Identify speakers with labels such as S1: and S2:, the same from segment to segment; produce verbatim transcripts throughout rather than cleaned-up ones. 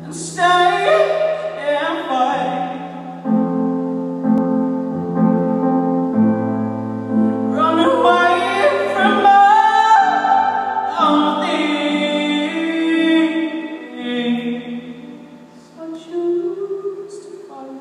S1: and stay and fight. Run away from all things I choose to fight.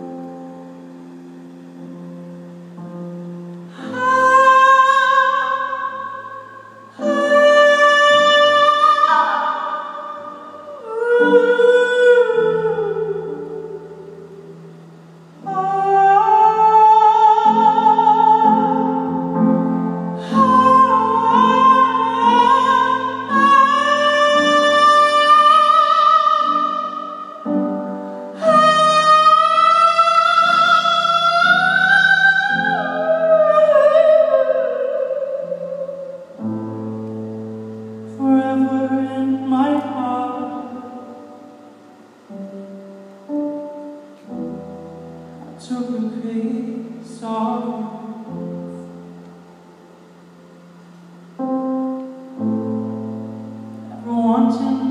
S1: Forever in my heart, I took a piece of you. Never wanting